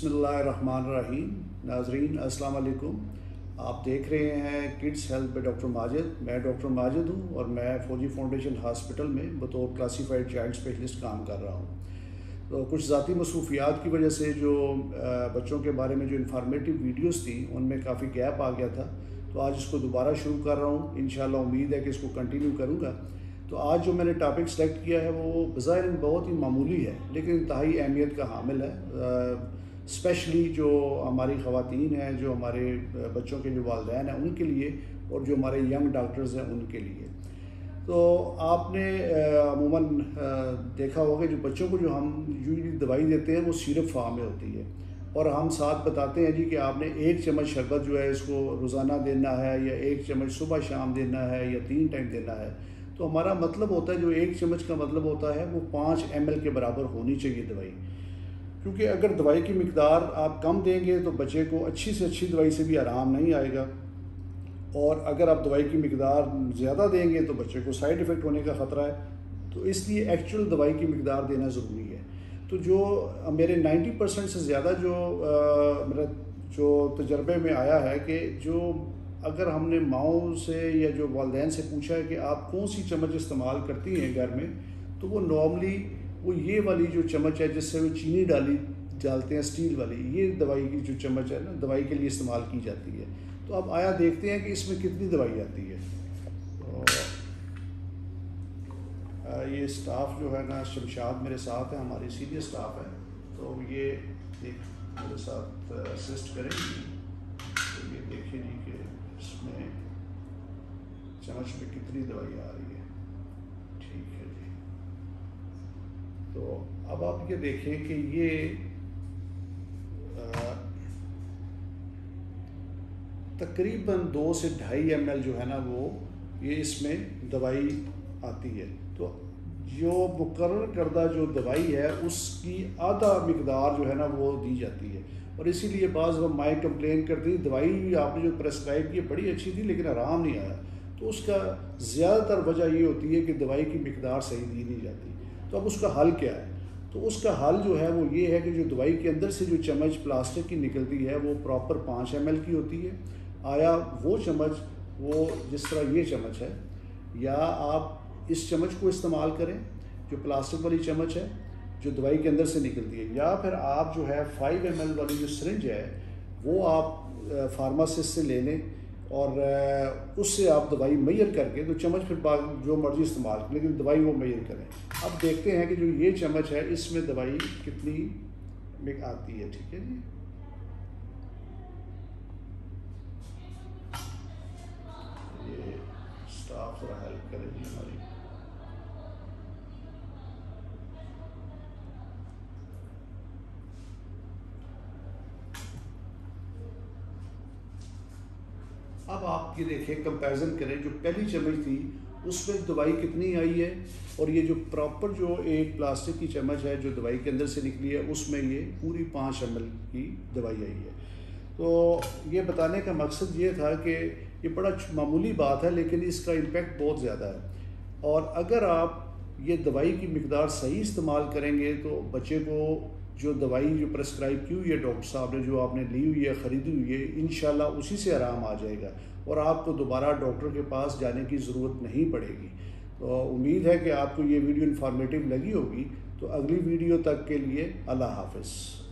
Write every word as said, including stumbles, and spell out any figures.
बिस्मिल्लाहिर्रहमानिर्रहीम। नाजरीन अस्सलाम वालेकुम। आप देख रहे हैं किड्स हेल्थ पे डॉक्टर माजिद। मैं डॉक्टर माजिद हूँ और मैं फौजी फाउंडेशन हॉस्पिटल में बतौर क्लासीफाइड चाइल्ड स्पेशलिस्ट काम कर रहा हूँ। तो कुछ ज़ाती मसरूफियात की वजह से जो बच्चों के बारे में जो इन्फॉर्मेटिव वीडियोस थी उनमें काफ़ी गैप आ गया था, तो आज इसको दोबारा शुरू कर रहा हूँ। इंशाल्लाह उम्मीद है कि इसको कंटिन्यू करूँगा। तो आज जो मैंने टॉपिक सेलेक्ट किया है वो बज़ाहिर बहुत ही मामूली है लेकिन इंतहाई अहमियत का हामिल है, स्पेशली जो हमारी ख़वातीन हैं, जो हमारे बच्चों के जो वालिदैन हैं उनके लिए, और जो हमारे यंग डॉक्टर्स हैं उनके लिए। तो आपने अमूमन देखा होगा जो बच्चों को जो हम यूजली दवाई देते हैं वो सिरप फार्म में होती है, और हम साथ बताते हैं जी कि आपने एक चम्मच शरबत जो है इसको रोज़ाना देना है, या एक चम्मच सुबह शाम देना है, या तीन टाइम देना है। तो हमारा मतलब होता है, जो एक चम्मच का मतलब होता है वो पाँच एम एल के बराबर होनी चाहिए दवाई। क्योंकि अगर दवाई की मिकदार आप कम देंगे तो बच्चे को अच्छी से अच्छी दवाई से भी आराम नहीं आएगा, और अगर आप दवाई की मिकदार ज़्यादा देंगे तो बच्चे को साइड इफ़ेक्ट होने का ख़तरा है। तो इसलिए एक्चुअल दवाई की मिकदार देना ज़रूरी है। तो जो मेरे नब्बे परसेंट से ज़्यादा जो आ, मेरा जो तजर्बे में आया है कि जो अगर हमने माओ से या जो वालिदैन से पूछा है कि आप कौन सी चम्मच इस्तेमाल करती हैं घर में, तो वो नॉर्मली वो ये वाली जो चम्मच है जिससे वो चीनी डाली डालते हैं, स्टील वाली, ये दवाई की जो चम्मच है ना दवाई के लिए इस्तेमाल की जाती है। तो अब आया देखते हैं कि इसमें कितनी दवाई आती है। तो ये स्टाफ जो है ना, शमशाद मेरे साथ है, हमारी सीनियर स्टाफ है, तो ये एक मेरे साथ असिस्ट करेंगे। तो ये देखिए जी कि इसमें चम्मच में कितनी दवाई आ रही है। ठीक है जी। तो अब आप ये देखें कि ये तकरीबन दो से ढाई एम एल जो है ना वो ये इसमें दवाई आती है। तो जो मुकर्रर करदा जो दवाई है उसकी आधा मिकदार जो है ना वो दी जाती है, और इसीलिए बाज़ वो माई कंप्लेन करती है दवाई आपने जो प्रेस्क्राइब की बड़ी अच्छी थी लेकिन आराम नहीं आया। तो उसका ज़्यादातर वजह ये होती है कि दवाई की मिकदार सही दी नहीं जाती। तो अब उसका हल क्या है? तो उसका हल जो है वो ये है कि जो दवाई के अंदर से जो चम्मच प्लास्टिक की निकलती है वो प्रॉपर पाँच एम एल की होती है। आया वो चम्मच वो जिस तरह ये चम्मच है, या आप इस चम्मच को इस्तेमाल करें जो प्लास्टिक वाली चम्मच है जो दवाई के अंदर से निकलती है, या फिर आप जो है फाइव एम एल वाली जो सिरिंज है वो आप फार्मासिस्ट से ले लें और उससे आप दवाई मैयर करके, तो चम्मच फिर जो मर्जी इस्तेमाल करें लेकिन दवाई वो मैयर करें। अब देखते हैं कि जो ये चम्मच है इसमें दवाई कितनी में आती है। ठीक है जी। ये स्टाफ थोड़ा हेल्प करेगी हमारी। अब आप ये देखें, कंपैरिजन करें, जो पहली चम्मच थी उसमें दवाई कितनी आई है, और ये जो प्रॉपर जो एक प्लास्टिक की चम्मच है जो दवाई के अंदर से निकली है उसमें ये पूरी पाँच एम एल की दवाई आई है। तो ये बताने का मकसद ये था कि ये बड़ा मामूली बात है लेकिन इसका इम्पेक्ट बहुत ज़्यादा है, और अगर आप ये दवाई की मिकदार सही इस्तेमाल करेंगे तो बच्चे को जो दवाई जो प्रेस्क्राइब की हुई है डॉक्टर साहब ने, जो आपने ली हुई है, ख़रीदी हुई है, इंशाल्लाह उसी से आराम आ जाएगा और आपको दोबारा डॉक्टर के पास जाने की ज़रूरत नहीं पड़ेगी। तो उम्मीद है कि आपको ये वीडियो इन्फॉर्मेटिव लगी होगी। तो अगली वीडियो तक के लिए अल्लाह हाफ़िज़।